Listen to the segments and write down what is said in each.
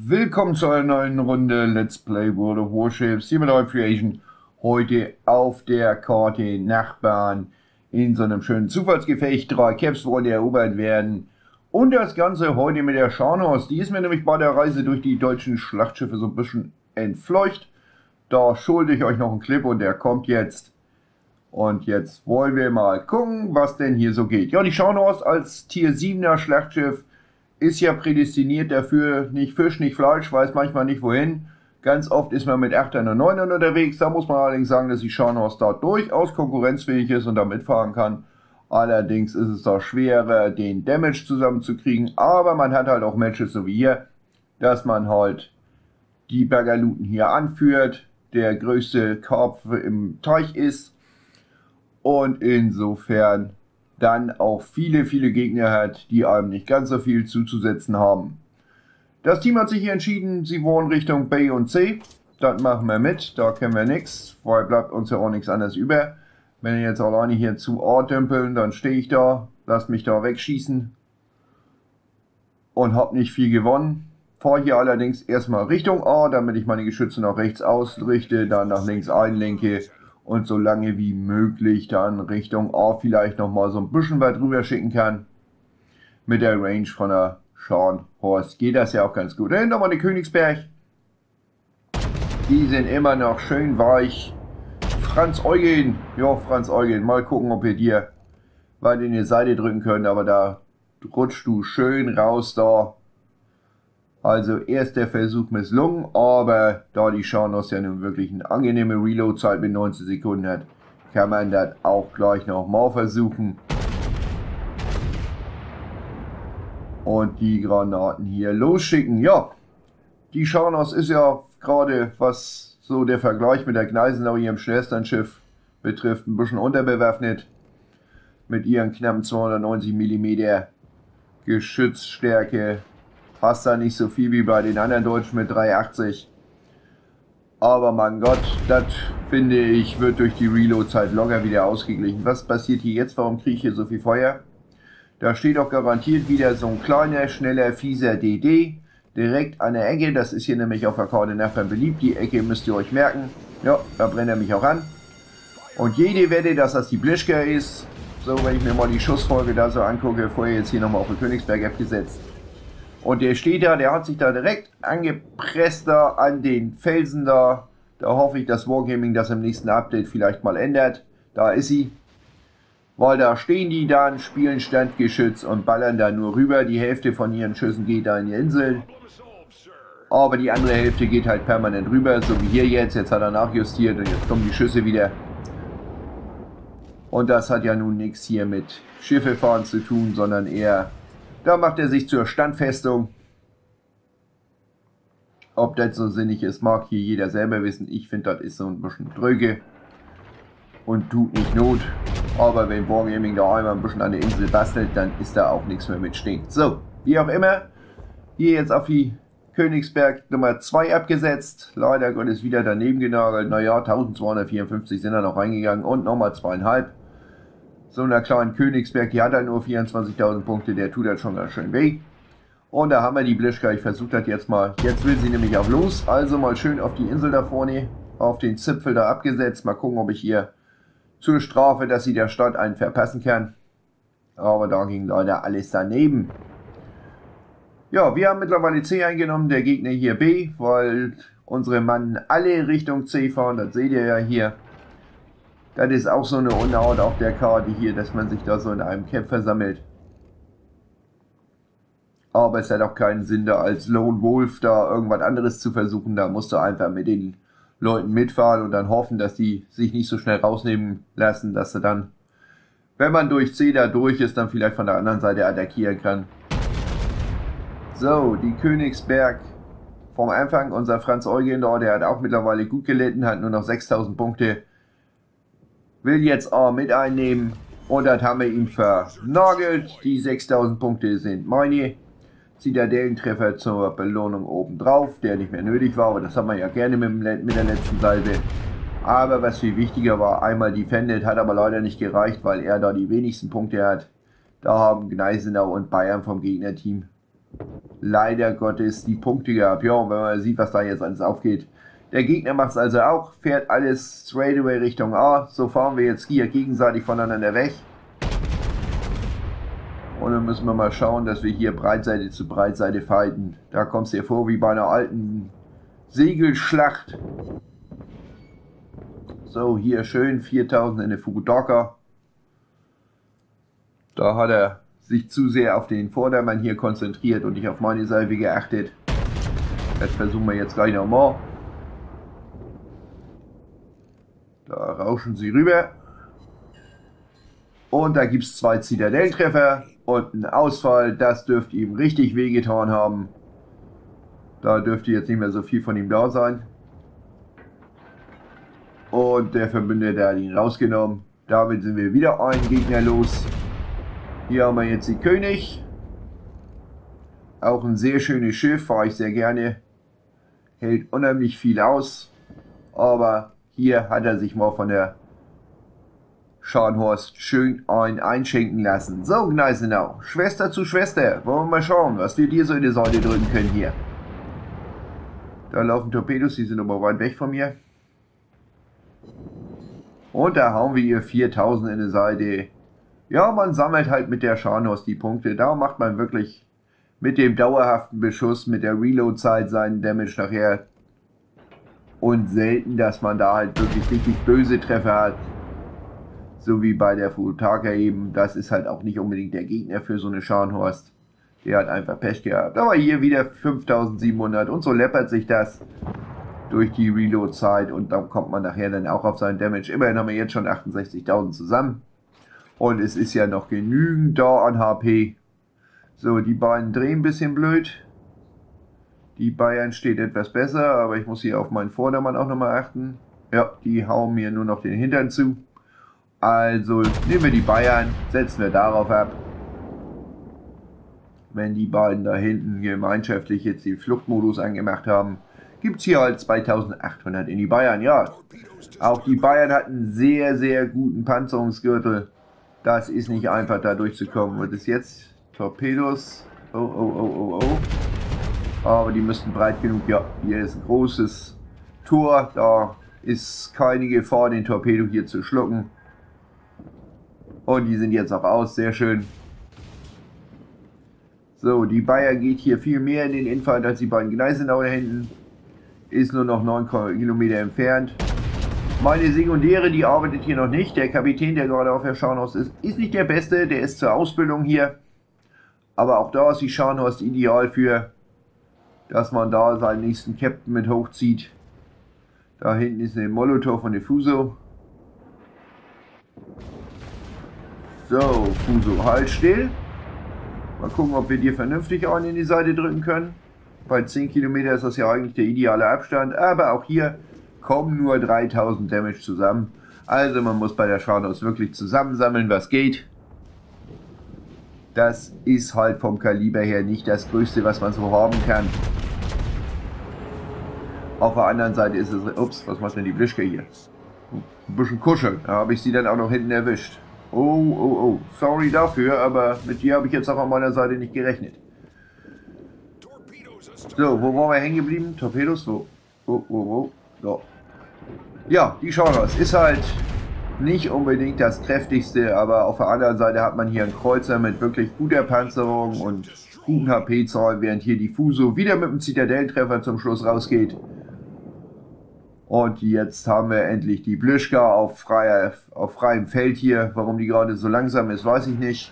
Willkommen zu einer neuen Runde Let's Play World of Warships hier mit eurem Creation. Heute auf der Karte Nachbarn in so einem schönen Zufallsgefecht. 3 Caps wollen erobert werden. Und das Ganze heute mit der Scharnhorst. Die ist mir nämlich bei der Reise durch die deutschen Schlachtschiffe so ein bisschen entfleucht. Da schulde ich euch noch einen Clip und der kommt jetzt. Und jetzt wollen wir mal gucken, was denn hier so geht. Ja, die Scharnhorst als Tier 7er Schlachtschiff ist ja prädestiniert dafür, nicht Fisch, nicht Fleisch, weiß manchmal nicht wohin. Ganz oft ist man mit 8ern und 9ern unterwegs. Da muss man allerdings sagen, dass die Scharnhorst da durchaus konkurrenzfähig ist und da mitfahren kann. Allerdings ist es da schwerer, den Damage zusammenzukriegen. Aber man hat halt auch Matches so wie hier, dass man halt die Bergaluten hier anführt, der größte Korb im Teich ist und insofern dann auch viele Gegner hat, die einem nicht ganz so viel zuzusetzen haben. Das Team hat sich hier entschieden, sie wollen Richtung B und C. Das machen wir mit, da kennen wir nichts, weil bleibt uns ja auch nichts anderes über. Wenn ihr jetzt alleine hier zu A dümpeln, dann stehe ich da, lasst mich da wegschießen und habe nicht viel gewonnen. Fahre hier allerdings erstmal Richtung A, damit ich meine Geschütze nach rechts ausrichte, dann nach links einlenke und so lange wie möglich dann Richtung A vielleicht nochmal so ein bisschen weit rüber schicken kann. Mit der Range von der Scharnhorst geht das ja auch ganz gut. Dahinter mal die Königsberg. Die sind immer noch schön weich. Franz Eugen, ja Franz Eugen, mal gucken, ob wir dir weit in die Seite drücken können, aber da rutschst du schön raus da. Also erster Versuch misslungen, aber da die Scharnhorst ja nun wirklich eine angenehme Reload-Zeit mit 19 Sekunden hat, kann man das auch gleich nochmal versuchen. Und die Granaten hier losschicken. Ja, die Scharnhorst ist ja gerade, was so der Vergleich mit der Gneisenau, ihrem Schwesternschiff betrifft, ein bisschen unterbewaffnet. Mit ihren knappen 290 mm Geschützstärke. Passt da nicht so viel wie bei den anderen Deutschen mit 380. Aber mein Gott, das finde ich, wird durch die Reload-Zeit locker wieder ausgeglichen. Was passiert hier jetzt? Warum kriege ich hier so viel Feuer? Da steht auch garantiert wieder so ein kleiner, schneller, fieser DD. Direkt an der Ecke. Das ist hier nämlich auf der Karte Nachbarn beliebt. Die Ecke müsst ihr euch merken. Ja, da brennt er mich auch an. Und jede Wette, dass das die Blischka ist. So, wenn ich mir mal die Schussfolge da so angucke, vorher jetzt hier nochmal auf den Königsberg abgesetzt. Und der steht da, der hat sich da direkt angepresst da an den Felsen da. Da hoffe ich, dass Wargaming das im nächsten Update vielleicht mal ändert. Da ist sie. Weil da stehen die dann, spielen Standgeschütz und ballern da nur rüber. Die Hälfte von ihren Schüssen geht da in die Insel. Aber die andere Hälfte geht halt permanent rüber, so wie hier jetzt. Jetzt hat er nachjustiert und jetzt kommen die Schüsse wieder. Und das hat ja nun nichts hier mit Schiffe fahren zu tun, sondern eher... Da macht er sich zur Standfestung. Ob das so sinnig ist, mag hier jeder selber wissen. Ich finde, das ist so ein bisschen dröge und tut nicht Not. Aber wenn Wargaming da einmal ein bisschen an der Insel bastelt, dann ist da auch nichts mehr mitstehen. So, wie auch immer, hier jetzt auf die Königsberg Nummer 2 abgesetzt. Leider Gottes wieder daneben genagelt. Naja, 1254 sind da noch reingegangen und nochmal 2,5. So einer kleinen Königsberg, die hat halt nur 24.000 Punkte, der tut halt schon ganz schön weh. Und da haben wir die Blischka, ich versuche das jetzt mal. Jetzt will sie nämlich auch los, also mal schön auf die Insel da vorne, auf den Zipfel da abgesetzt. Mal gucken, ob ich hier zur Strafe, dass sie der Stadt einen verpassen kann. Aber da ging leider alles daneben. Ja, wir haben mittlerweile C eingenommen, der Gegner hier B, weil unsere Mann alle Richtung C fahren, das seht ihr ja hier. Das ist auch so eine Unart auf der Karte hier, dass man sich da so in einem Camp versammelt. Aber es hat auch keinen Sinn, da als Lone Wolf da irgendwas anderes zu versuchen. Da musst du einfach mit den Leuten mitfahren und dann hoffen, dass die sich nicht so schnell rausnehmen lassen, dass sie dann, wenn man durch C da durch ist, dann vielleicht von der anderen Seite attackieren kann. So, die Königsberg vom Anfang, unser Franz Eugen da, der hat auch mittlerweile gut gelitten, hat nur noch 6000 Punkte. Will jetzt A mit einnehmen und das haben wir ihm vernagelt. Die 6000 Punkte sind meine. Zitadellentreffer zur Belohnung obendrauf, der nicht mehr nötig war, aber das haben wir ja gerne mit der letzten Salve. Aber was viel wichtiger war, einmal Defended, hat aber leider nicht gereicht, weil er da die wenigsten Punkte hat. Da haben Gneisenau und Bayern vom Gegnerteam leider Gottes die Punkte gehabt. Ja, und wenn man sieht, was da jetzt alles aufgeht. Der Gegner macht es also auch, fährt alles straight away Richtung A. So fahren wir jetzt hier gegenseitig voneinander weg. Und dann müssen wir mal schauen, dass wir hier Breitseite zu Breitseite fighten. Da kommt es dir vor wie bei einer alten Segelschlacht. So, hier schön 4000 in der Fukudaka. Da hat er sich zu sehr auf den Vordermann hier konzentriert und nicht auf meine Salve geachtet. Das versuchen wir jetzt gleich nochmal. Da rauschen sie rüber. Und da gibt es 2 Zitadellentreffer und einen Ausfall. Das dürfte ihm richtig wehgetan haben. Da dürfte jetzt nicht mehr so viel von ihm da sein. Und der Verbündete hat ihn rausgenommen. Damit sind wir wieder einen Gegner los. Hier haben wir jetzt die König. Auch ein sehr schönes Schiff, fahre ich sehr gerne. Hält unheimlich viel aus. Aber hier hat er sich mal von der Scharnhorst schön einschenken lassen. So, Gneisenau, Schwester zu Schwester. Wollen wir mal schauen, was wir dir so in die Seite drücken können hier. Da laufen Torpedos, die sind aber weit weg von mir. Und da hauen wir hier 4000 in die Seite. Ja, man sammelt halt mit der Scharnhorst die Punkte. Da macht man wirklich mit dem dauerhaften Beschuss, mit der Reload-Zeit seinen Damage nachher. Und selten, dass man da halt wirklich richtig böse Treffer hat. So wie bei der Fukudaka eben. Das ist halt auch nicht unbedingt der Gegner für so eine Scharnhorst. Der hat einfach Pech gehabt. Aber hier wieder 5700 und so läppert sich das durch die Reload-Zeit. Und dann kommt man nachher dann auch auf seinen Damage. Immerhin haben wir jetzt schon 68.000 zusammen. Und es ist ja noch genügend da an HP. So, die beiden drehen ein bisschen blöd. Die Bayern steht etwas besser, aber ich muss hier auf meinen Vordermann auch nochmal achten. Ja, die hauen mir nur noch den Hintern zu. Also nehmen wir die Bayern, setzen wir darauf ab. Wenn die beiden da hinten gemeinschaftlich jetzt den Fluchtmodus angemacht haben, gibt es hier halt 2800 in die Bayern. Ja, auch die Bayern hatten sehr, sehr guten Panzerungsgürtel. Das ist nicht einfach, da durchzukommen. Und das jetzt Torpedos. Oh, oh, oh, oh, oh. Aber die müssten breit genug. Ja, hier ist ein großes Tor. Da ist keine Gefahr, den Torpedo hier zu schlucken. Und die sind jetzt auch aus. Sehr schön. So, die Bayern geht hier viel mehr in den Infight als die beiden Gneisenau da hinten. Ist nur noch 9 Kilometer entfernt. Meine Sekundäre, die arbeitet hier noch nicht. Der Kapitän, der gerade auf der Scharnhorst ist, ist nicht der Beste. Der ist zur Ausbildung hier. Aber auch da ist die Scharnhorst ideal für, dass man da seinen nächsten Captain mit hochzieht. Da hinten ist eine Molotow von der Fuso. So, Fuso, halt still. Mal gucken, ob wir dir vernünftig einen in die Seite drücken können. Bei 10 Kilometer ist das ja eigentlich der ideale Abstand. Aber auch hier kommen nur 3000 Damage zusammen. Also man muss bei der Scharnhorst wirklich zusammensammeln, was geht. Das ist halt vom Kaliber her nicht das Größte, was man so haben kann. Auf der anderen Seite ist es... Ups, was macht denn die Blischke hier? Ein bisschen kuscheln. Da habe ich sie dann auch noch hinten erwischt. Oh, oh, oh. Sorry dafür, aber mit dir habe ich jetzt auch an meiner Seite nicht gerechnet. So, wo waren wir hängen geblieben? Torpedos? Wo? Wo? So. Ja, die Scharnhorst ist halt nicht unbedingt das kräftigste, aber auf der anderen Seite hat man hier einen Kreuzer mit wirklich guter Panzerung und guten HP-Zahl, während hier die Fuso wieder mit einem Zitadellentreffer zum Schluss rausgeht. Und jetzt haben wir endlich die Blischka auf freiem Feld hier. Warum die gerade so langsam ist, weiß ich nicht.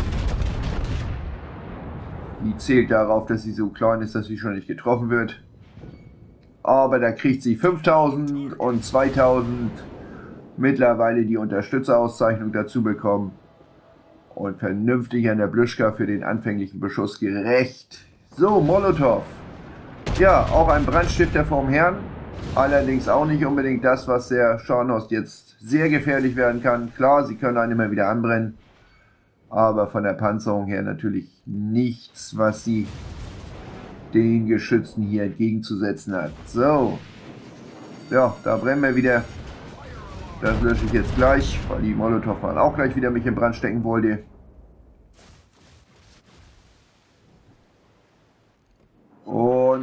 Die zählt darauf, dass sie so klein ist, dass sie schon nicht getroffen wird. Aber da kriegt sie 5000 und 2000 mittlerweile die Unterstützerauszeichnung dazu bekommen. Und vernünftig an der Blischka für den anfänglichen Beschuss gerecht. So, Molotow. Ja, auch ein Brandstifter vom Herrn. Allerdings auch nicht unbedingt das, was der Scharnhorst jetzt sehr gefährlich werden kann. Klar, sie können einen immer wieder anbrennen. Aber von der Panzerung her natürlich nichts, was sie den Geschützen hier entgegenzusetzen hat. So. Ja, da brennen wir wieder. Das lösche ich jetzt gleich, weil die Molotow auch gleich wieder mich in Brand stecken wollte.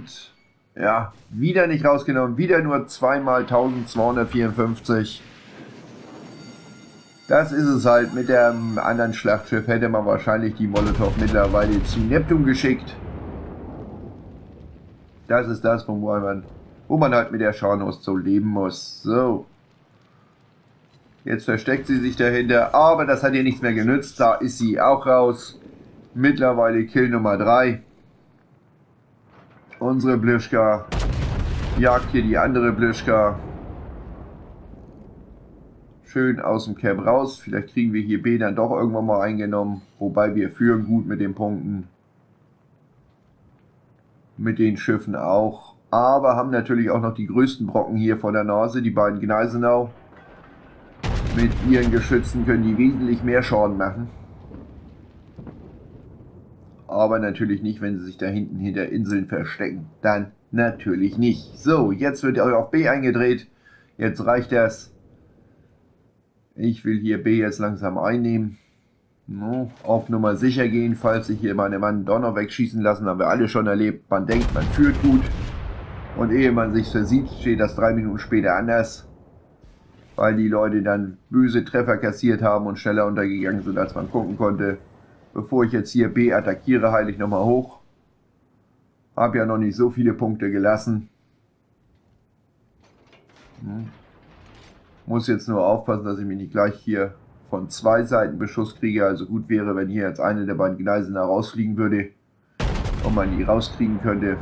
Und ja, wieder nicht rausgenommen. Wieder nur zweimal 1254. Das ist es halt. Mit dem anderen Schlachtschiff hätte man wahrscheinlich die Molotow mittlerweile zu Neptun geschickt. Das ist das, wo man halt mit der Scharnhorst so leben muss. So. Jetzt versteckt sie sich dahinter, aber das hat ihr nichts mehr genützt. Da ist sie auch raus. Mittlerweile Kill Nummer 3. Unsere Blischka jagt hier die andere Blischka. Schön aus dem Cap raus. Vielleicht kriegen wir hier B dann doch irgendwann mal eingenommen. Wobei wir führen gut mit den Punkten. Mit den Schiffen auch. Aber haben natürlich auch noch die größten Brocken hier vor der Nase. Die beiden Gneisenau. Mit ihren Geschützen können die wesentlich mehr Schaden machen. Aber natürlich nicht, wenn sie sich da hinten hinter Inseln verstecken. Dann natürlich nicht. So, jetzt wird auf B eingedreht. Jetzt reicht das. Ich will hier B jetzt langsam einnehmen. No, auf Nummer sicher gehen, falls sich hier meine Mann doch noch wegschießen lassen. Haben wir alle schon erlebt. Man denkt, man führt gut. Und ehe man sich versieht, steht das 3 Minuten später anders. Weil die Leute dann böse Treffer kassiert haben und schneller untergegangen sind, als man gucken konnte. Bevor ich jetzt hier B attackiere, heile ich nochmal hoch. Hab ja noch nicht so viele Punkte gelassen. Muss jetzt nur aufpassen, dass ich mich nicht gleich hier von 2 Seiten Beschuss kriege. Also gut wäre, wenn hier jetzt eine der beiden Gleise da rausfliegen würde. Und man die rauskriegen könnte.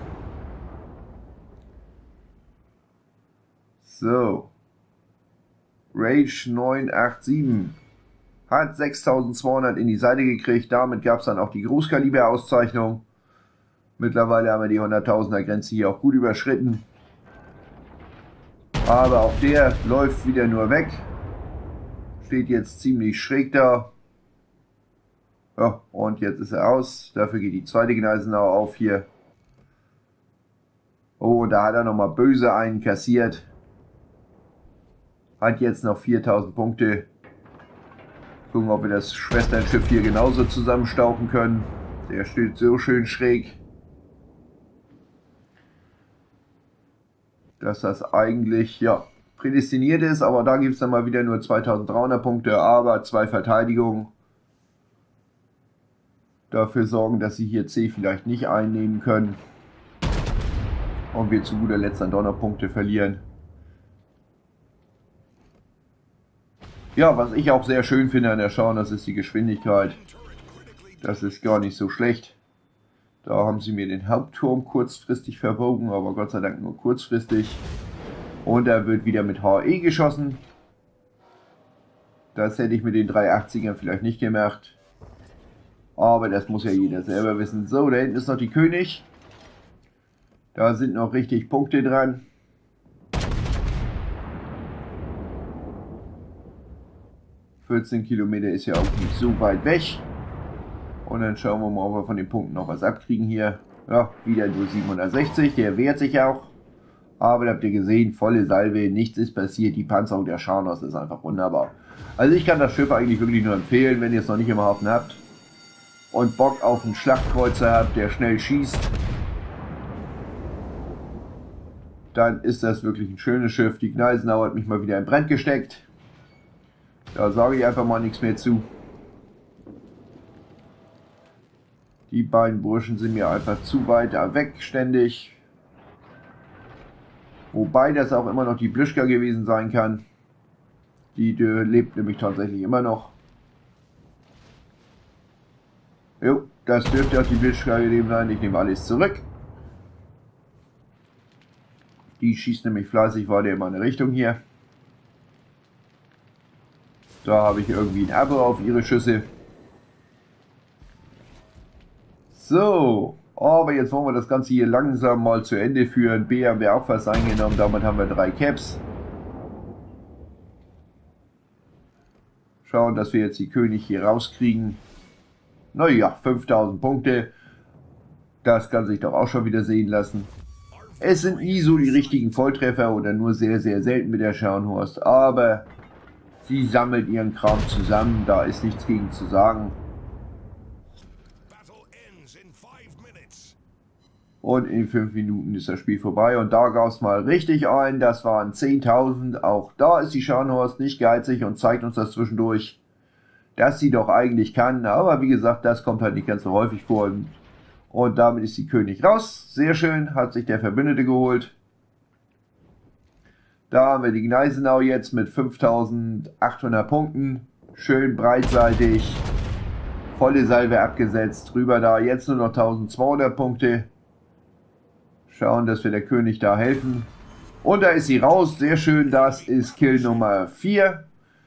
So. Rage 987 hat 6200 in die Seite gekriegt. Damit gab es dann auch die Großkaliber-Auszeichnung. Mittlerweile haben wir die 100.000er Grenze hier auch gut überschritten. Aber auch der läuft wieder nur weg. Steht jetzt ziemlich schräg da. Ja, und jetzt ist er aus. Dafür geht die zweite Gneisenau auf hier. Oh, da hat er nochmal böse einen kassiert. Hat jetzt noch 4000 Punkte. Gucken, ob wir das Schwesternschiff hier genauso zusammenstauchen können. Der steht so schön schräg, dass das eigentlich ja prädestiniert ist. Aber da gibt es dann mal wieder nur 2300 Punkte. Aber 2 Verteidigungen dafür sorgen, dass sie hier C vielleicht nicht einnehmen können. Und wir zu guter Letzt dann doch noch Punkte verlieren. Ja, was ich auch sehr schön finde an der Schau, das ist die Geschwindigkeit. Das ist gar nicht so schlecht. Da haben sie mir den Hauptturm kurzfristig verbogen, aber Gott sei Dank nur kurzfristig. Und da wird wieder mit HE geschossen. Das hätte ich mit den 380ern vielleicht nicht gemacht. Aber das muss ja jeder selber wissen. So, da hinten ist noch die König. Da sind noch richtig Punkte dran. ...14 Kilometer ist ja auch nicht so weit weg. Und dann schauen wir mal, ob wir von den Punkten noch was abkriegen hier. Ja, wieder nur 760, der wehrt sich auch. Aber da habt ihr gesehen, volle Salve, nichts ist passiert. Die Panzerung der Scharnhorst ist einfach wunderbar. Also ich kann das Schiff eigentlich wirklich nur empfehlen, wenn ihr es noch nicht im Hafen habt. Und Bock auf einen Schlachtkreuzer habt, der schnell schießt. Dann ist das wirklich ein schönes Schiff. Die Gneisenau hat mich mal wieder in Brand gesteckt. Da sage ich einfach mal nichts mehr zu. Die beiden Burschen sind mir einfach zu weit weg ständig. Wobei das auch immer noch die Blischka gewesen sein kann. Die lebt nämlich tatsächlich immer noch. Jo, das dürfte auch die Blischka gewesen sein. Ich nehme alles zurück. Die schießt nämlich fleißig weiter in meine Richtung hier. Da habe ich irgendwie ein Abo auf ihre Schüsse. So, aber jetzt wollen wir das Ganze hier langsam mal zu Ende führen. B haben wir auch fast eingenommen, damit haben wir 3 Caps. Schauen, dass wir jetzt die König hier rauskriegen. Naja, 5000 Punkte. Das kann sich doch auch schon wieder sehen lassen. Es sind nie so die richtigen Volltreffer oder nur sehr, sehr selten mit der Scharnhorst. Aber sie sammelt ihren Kram zusammen, da ist nichts gegen zu sagen. Und in 5 Minuten ist das Spiel vorbei. Und da gab es mal richtig ein. Das waren 10.000. Auch da ist die Scharnhorst nicht geizig und zeigt uns das zwischendurch, dass sie doch eigentlich kann. Aber wie gesagt, das kommt halt nicht ganz so häufig vor. Und damit ist die König raus. Sehr schön, hat sich der Verbündete geholt. Da haben wir die Gneisenau jetzt mit 5.800 Punkten. Schön breitseitig. Volle Salve abgesetzt. Drüber da jetzt nur noch 1.200 Punkte. Schauen, dass wir der König da helfen. Und da ist sie raus. Sehr schön. Das ist Kill Nummer 4.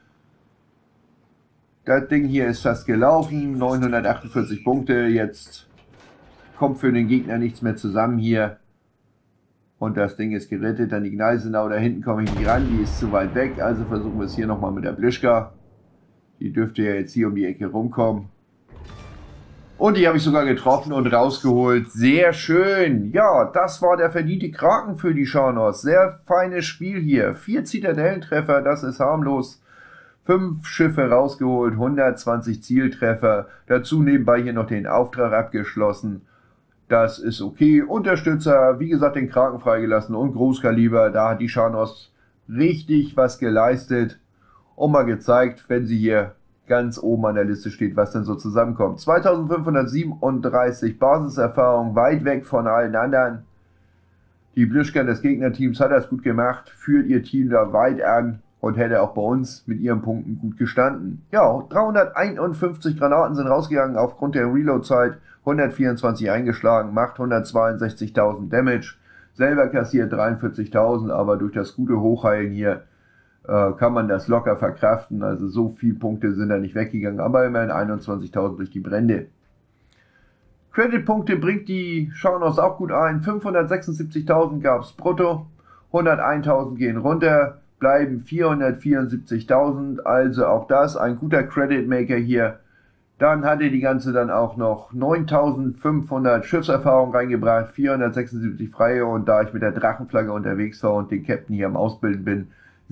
Das Ding hier ist fast gelaufen. 948 Punkte. Jetzt kommt für den Gegner nichts mehr zusammen hier. Und das Ding ist gerettet. Dann die Gneisenau. Da hinten komme ich nicht ran. Die ist zu weit weg. Also versuchen wir es hier nochmal mit der Blischka. Die dürfte ja jetzt hier um die Ecke rumkommen. Und die habe ich sogar getroffen und rausgeholt. Sehr schön. Ja, das war der verdiente Kraken für die Scharnhorst. Sehr feines Spiel hier. 4 Zitadellentreffer, das ist harmlos. 5 Schiffe rausgeholt, 120 Zieltreffer. Dazu nebenbei hier noch den Auftrag abgeschlossen. Das ist okay. Unterstützer, wie gesagt, den Kraken freigelassen und Großkaliber. Da hat die Scharnhorst richtig was geleistet. Und mal gezeigt, wenn sie hier ganz oben an der Liste steht, was denn so zusammenkommt. 2537 Basiserfahrung, weit weg von allen anderen. Die Blischka des Gegnerteams hat das gut gemacht, führt ihr Team da weit an und hätte auch bei uns mit ihren Punkten gut gestanden. Ja, 351 Granaten sind rausgegangen aufgrund der Reload-Zeit, 124 eingeschlagen, macht 162.000 Damage, selber kassiert 43.000, aber durch das gute Hochheilen hier kann man das locker verkraften, also so viele Punkte sind da nicht weggegangen, aber immerhin 21.000 durch die Brände. Credit-Punkte bringt die Scharnhorst auch gut ein, 576.000 gab es brutto, 101.000 gehen runter, bleiben 474.000, also auch das ein guter Credit-Maker hier. Dann hatte die ganze dann auch noch 9.500 Schiffserfahrung reingebracht, 476 freie und da ich mit der Drachenflagge unterwegs war und den Captain hier am Ausbilden bin,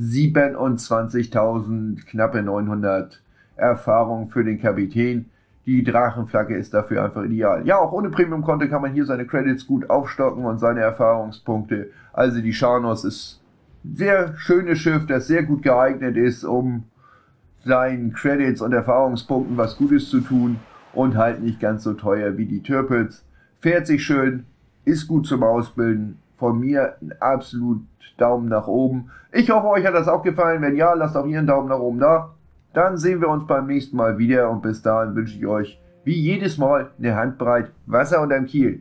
27.000, knappe 900 Erfahrung für den Kapitän. Die Drachenflagge ist dafür einfach ideal. Ja, auch ohne Premium-Konto kann man hier seine Credits gut aufstocken und seine Erfahrungspunkte. Also die Scharnhorst ist ein sehr schönes Schiff, das sehr gut geeignet ist, um seinen Credits und Erfahrungspunkten was Gutes zu tun und halt nicht ganz so teuer wie die Tirpitz. Fährt sich schön, ist gut zum Ausbilden. Von mir ein absolut Daumen nach oben. Ich hoffe, euch hat das auch gefallen. Wenn ja, lasst auch hier einen Daumen nach oben da. Dann sehen wir uns beim nächsten Mal wieder und bis dahin wünsche ich euch wie jedes Mal eine Handbreit Wasser unterm Kiel.